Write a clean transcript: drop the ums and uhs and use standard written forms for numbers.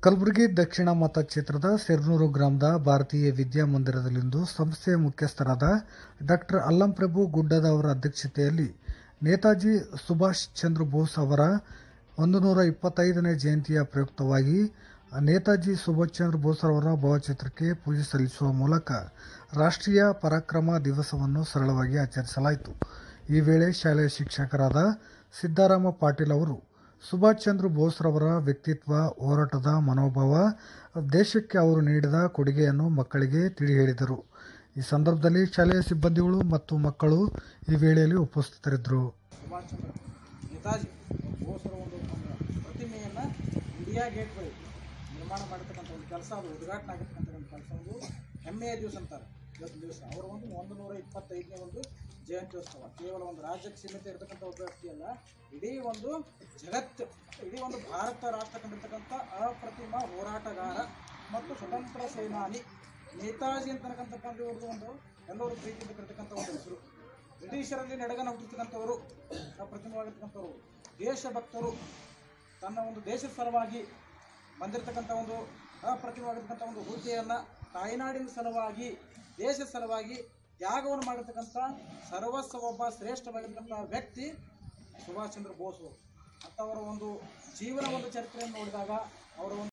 ಕಲಬುರಗಿ ದಕ್ಷಿಣ ಮತಕ್ಷೇತ್ರದ ಸಿರ್ನೂರು ಗ್ರಾಮದ ಭಾರತೀಯ ವಿದ್ಯಾಮಂದಿರದಲ್ಲಿಂದು ಸಂಸ್ಥೆಯ ಮುಖ್ಯಸ್ಥರಾದ ಡಾಕ್ಟರ್ ಅಲ್ಲಂಪ್ರಭು ಗುಡ್ಡದ ಅವರ ಅಧ್ಯಕ್ಷತೆಯಲ್ಲಿ ನೇತಾಜಿ ಸುಭಾಷ್ ಚಂದ್ರ ಬೋಸ್ ಅವರ 125ನೇ ಜಯಂತಿಯ ಪ್ರಯುಕ್ತವಾಗಿ ನೇತಾಜಿ ಸುಭಾಷ್ ಚಂದ್ರ ಬೋಸ್ ಅವರ ಭಾವಚಿತ್ರಕ್ಕೆ ಪೂಜೆ ಸಲ್ಲಿಸುವ ಮೂಲಕ ರಾಷ್ಟ್ರೀಯ ಪರಾಕ್ರಮ ದಿವಸವನ್ನು ಸರಳವಾಗಿ ಆಚರಿಸಲಾಯಿತು. ಈ ವೇಳೆ ಶಾಲೆಯ ಶಿಕ್ಷಕರಾದ ಸಿದ್ದಾರಾಮ ಪಾಟೀಲ್ ಅವರು ಸುಭಾಷ್ ಚಂದ್ರ ಬೋಸ್ರವರ ವ್ಯಕ್ತಿತ್ವ, ಹೋರಾಟದ ಮನೋಭಾವ, ದೇಶಕ್ಕೆ ಅವರು ನೀಡಿದ ಕೊಡುಗೆಯನ್ನು ಮಕ್ಕಳಿಗೆ ತಿಳಿ ಹೇಳಿದರು. ಈ ಸಂದರ್ಭದಲ್ಲಿ ಶಾಲೆಯ ಸಿಬ್ಬಂದಿಗಳು ಮತ್ತು ಮಕ್ಕಳು ಈ ವೇಳೆಯಲ್ಲಿ ಉಪಸ್ಥಿತರಿದ್ದರು. ಸುಭಾಷ್ ಚಂದ್ರ ನೇತಾಜಿ ಬೋಸ್ರ ಒಂದು ಪ್ರತಿಮೆಯನ್ನು ಇಂಡಿಯಾ ಗೇಟ್ ಬಳಿ ನಿರ್ಮಾಣ ಮಾಡಿರ್ತಕ್ಕಂಥ ಒಂದು ಕೆಲಸ, ಅದು ಉದ್ಘಾಟನೆ ಆಗಿರ್ತಕ್ಕಂಥ ಒಂದು ಕೆಲಸ, ಒಂದು ಹೆಮ್ಮೆಯ ದಿವಸ ಅಂತಾರೆ ಇವತ್ತು ದಿವಸ. ಅವರ ಒಂದು 125ನೇ ಒಂದು ಜಯಂತ್ಯೋತ್ಸವ ಕೇವಲ ಒಂದು ರಾಜ್ಯಕ್ಕೆ ಸೀಮಿತ ಇರತಕ್ಕಂಥ ಒಬ್ಬ ವ್ಯಕ್ತಿ ಅಲ್ಲ, ಇಡೀ ಒಂದು ಜಗತ್ತು, ಇಡೀ ಒಂದು ಭಾರತ ರಾಷ್ಟ್ರ ಕಂಡಿರ್ತಕ್ಕಂಥ ಅಪ್ರತಿಮ ಹೋರಾಟಗಾರ ಮತ್ತು ಸ್ವತಂತ್ರ ಸೇನಾನಿ ನೇತಾಜಿ ಅಂತಕ್ಕಂಥ ಒಂದು ಎಲ್ಲರೂ ಪ್ರೀತಿಯಿಂದ ಕರೆತಕ್ಕಂಥ ಒಂದು ಹೆಸರು. ಬ್ರಿಟಿಷರಲ್ಲಿ ನೆಡಗನ ಹುಟ್ಟಿರ್ತಕ್ಕಂಥವರು, ಅಪ್ರತಿಮವಾಗಿರ್ತಕ್ಕಂಥವರು, ದೇಶಭಕ್ತರು, ತನ್ನ ಒಂದು ದೇಶದ ಸಲುವಾಗಿ ಬಂದಿರತಕ್ಕಂಥ ಒಂದು ಅಪ್ರತಿಮವಾಗಿರ್ತಕ್ಕಂಥ ಒಂದು ಹುದ್ದೆಯನ್ನು ತಾಯ್ನಾಡಿನ ಸಲುವಾಗಿ, ದೇಶದ ಸಲುವಾಗಿ ತ್ಯಾಗವನ್ನು ಮಾಡಿರ್ತಕ್ಕಂಥ ಸರ್ವಸ್ವ ಒಬ್ಬ ಶ್ರೇಷ್ಠವಾಗಿರ್ತಕ್ಕಂಥ ವ್ಯಕ್ತಿ ಸುಭಾಷ್ ಚಂದ್ರ ಬೋಸ್. ಅಂಥವರ ಒಂದು ಜೀವನ ಒಂದು ಚರಿತ್ರೆಯನ್ನು ನೋಡಿದಾಗ ಅವರ